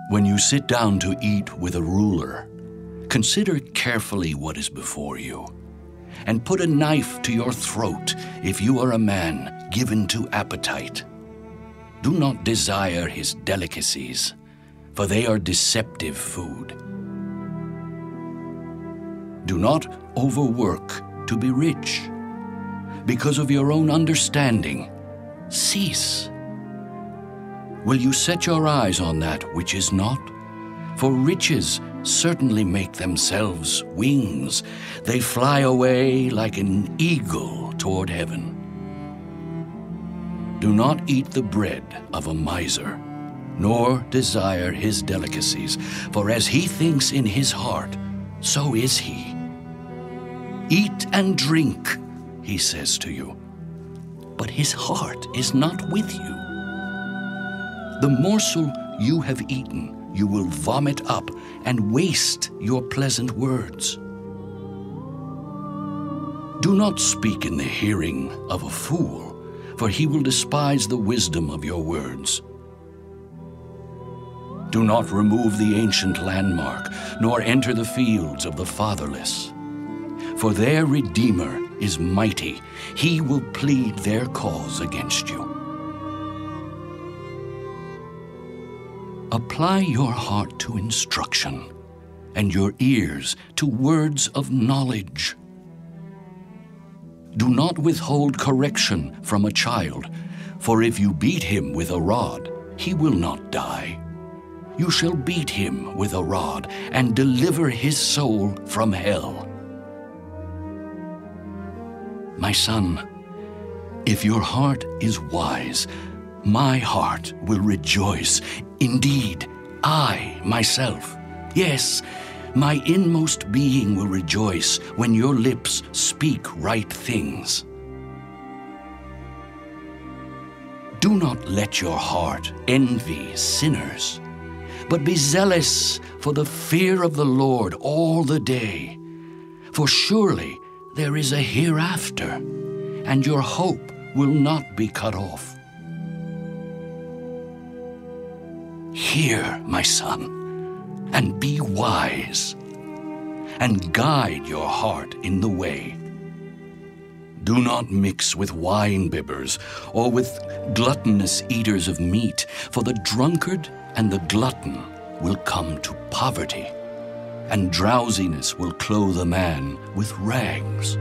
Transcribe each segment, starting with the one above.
When you sit down to eat with a ruler, consider carefully what is before you, and put a knife to your throat if you are a man given to appetite. Do not desire his delicacies, for they are deceptive food. Do not overwork to be rich. Because of your own understanding, cease. Will you set your eyes on that which is not? For riches certainly make themselves wings. They fly away like an eagle toward heaven. Do not eat the bread of a miser, nor desire his delicacies, for as he thinks in his heart, so is he. Eat and drink, he says to you, but his heart is not with you. The morsel you have eaten, you will vomit up and waste your pleasant words. Do not speak in the hearing of a fool, for he will despise the wisdom of your words. Do not remove the ancient landmark, nor enter the fields of the fatherless. For their Redeemer is mighty. He will plead their cause against you. Apply your heart to instruction, and your ears to words of knowledge. Do not withhold correction from a child, for if you beat him with a rod, he will not die. You shall beat him with a rod and deliver his soul from hell. My son, if your heart is wise, my heart will rejoice. Indeed, I, myself, yes, my inmost being will rejoice when your lips speak right things. Do not let your heart envy sinners, but be zealous for the fear of the Lord all the day. For surely there is a hereafter, and your hope will not be cut off. Hear, my son, and be wise, and guide your heart in the way. Do not mix with wine-bibbers or with gluttonous eaters of meat, for the drunkard and the glutton will come to poverty, and drowsiness will clothe a man with rags.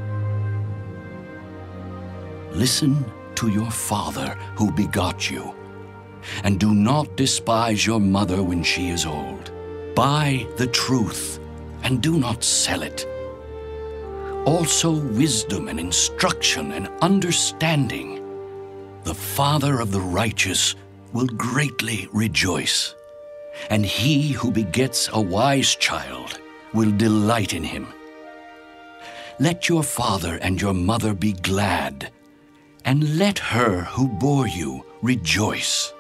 Listen to your father who begot you, and do not despise your mother when she is old. Buy the truth, and do not sell it. Also wisdom and instruction and understanding. The father of the righteous will greatly rejoice, and he who begets a wise child will delight in him. Let your father and your mother be glad, and let her who bore you rejoice.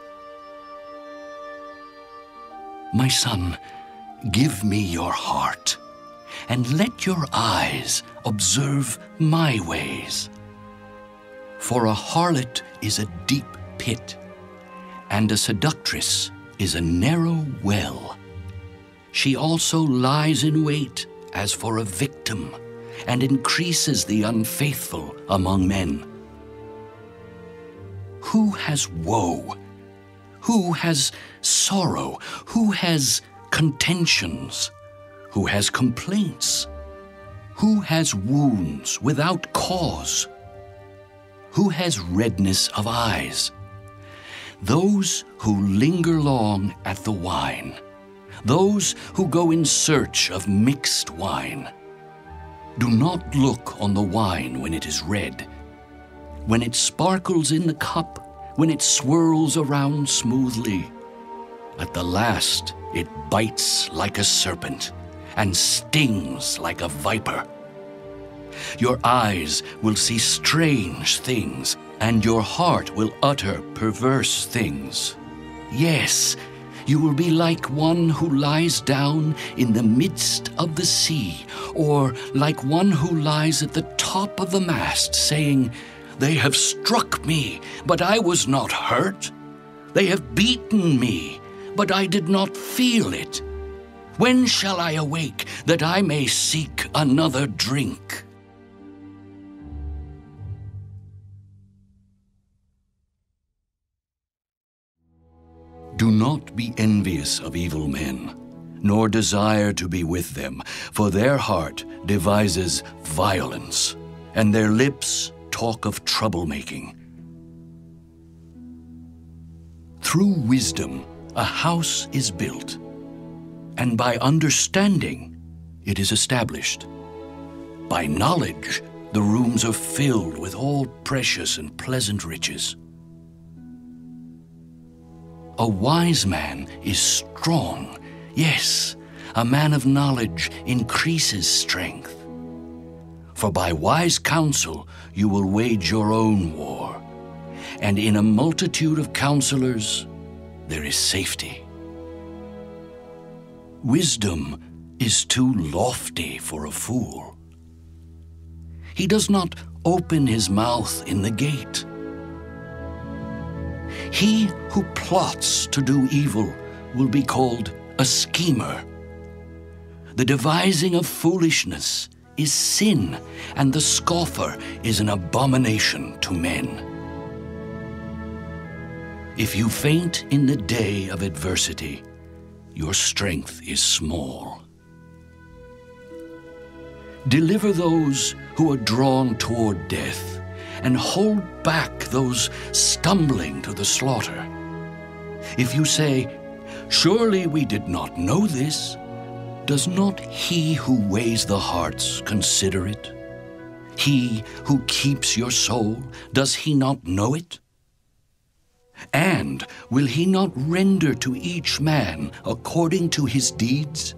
My son, give me your heart, and let your eyes observe my ways. For a harlot is a deep pit, and a seductress is a narrow well. She also lies in wait as for a victim, and increases the unfaithful among men. Who has woe? Who has sorrow? Who has contentions? Who has complaints? Who has wounds without cause? Who has redness of eyes? Those who linger long at the wine, those who go in search of mixed wine. Do not look on the wine when it is red, when it sparkles in the cup, when it swirls around smoothly. At the last, it bites like a serpent and stings like a viper. Your eyes will see strange things, and your heart will utter perverse things. Yes, you will be like one who lies down in the midst of the sea, or like one who lies at the top of the mast, saying, "They have struck me, but I was not hurt. They have beaten me, but I did not feel it. When shall I awake, that I may seek another drink? Do not be envious of evil men, nor desire to be with them, for their heart devises violence, and their lips talk of troublemaking. Through wisdom a house is built, and by understanding it is established. By knowledge the rooms are filled with all precious and pleasant riches. A wise man is strong. Yes, a man of knowledge increases strength. For by wise counsel you will wage your own war, and in a multitude of counselors there is safety. Wisdom is too lofty for a fool. He does not open his mouth in the gate. He who plots to do evil will be called a schemer. The devising of foolishness is sin, and the scoffer is an abomination to men. If you faint in the day of adversity, your strength is small. Deliver those who are drawn toward death, and hold back those stumbling to the slaughter. If you say, "Surely we did not know this," does not he who weighs the hearts consider it? He who keeps your soul, does he not know it? And will he not render to each man according to his deeds?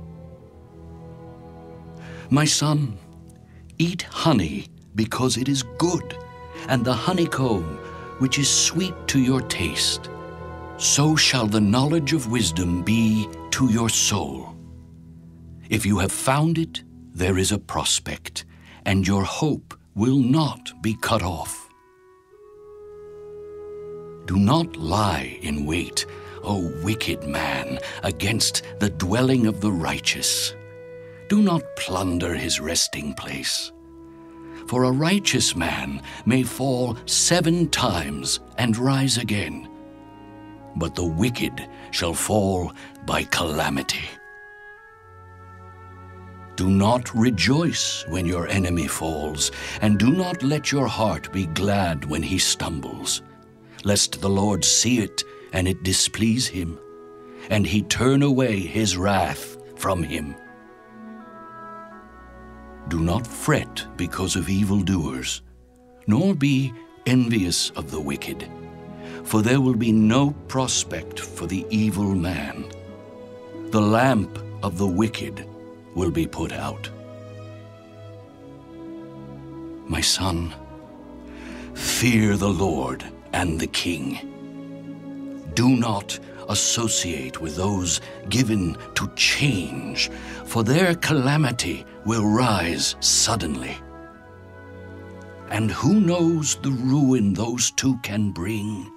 My son, eat honey because it is good, and the honeycomb which is sweet to your taste. So shall the knowledge of wisdom be to your soul. If you have found it, there is a prospect, and your hope will not be cut off. Do not lie in wait, O wicked man, against the dwelling of the righteous. Do not plunder his resting place. For a righteous man may fall 7 times and rise again, but the wicked shall fall by calamity. Do not rejoice when your enemy falls, and do not let your heart be glad when he stumbles, lest the Lord see it and it displease him, and he turn away his wrath from him. Do not fret because of evildoers, nor be envious of the wicked, for there will be no prospect for the evil man. The lamp of the wicked will be put out. My son, fear the Lord and the king. Do not associate with those given to change, for their calamity will rise suddenly. And who knows the ruin those two can bring?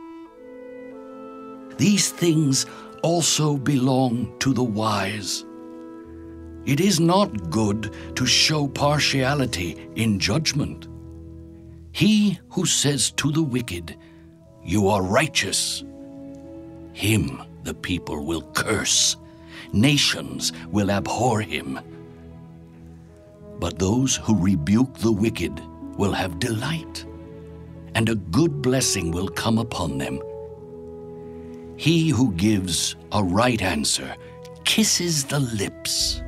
These things also belong to the wise. It is not good to show partiality in judgment. He who says to the wicked, "You are righteous," him the people will curse. Nations will abhor him. But those who rebuke the wicked will have delight, and a good blessing will come upon them. He who gives a right answer kisses the lips.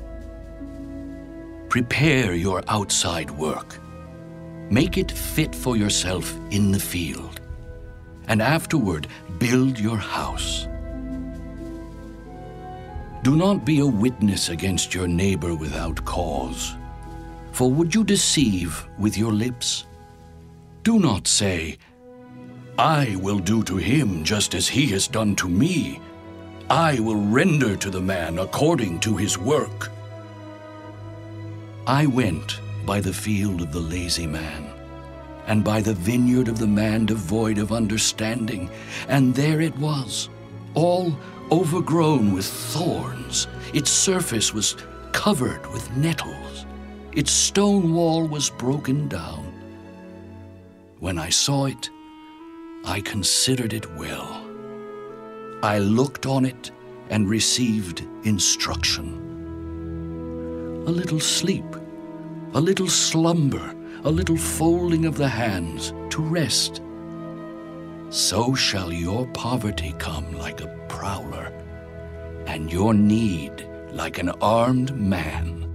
Prepare your outside work. Make it fit for yourself in the field, and afterward build your house. Do not be a witness against your neighbor without cause, for would you deceive with your lips? Do not say, "I will do to him just as he has done to me. I will render to the man according to his work." I went by the field of the lazy man, and by the vineyard of the man devoid of understanding, and there it was, all overgrown with thorns. Its surface was covered with nettles. Its stone wall was broken down. When I saw it, I considered it well. I looked on it and received instruction. A little sleep, a little slumber, a little folding of the hands to rest. So shall your poverty come like a prowler, and your need like an armed man.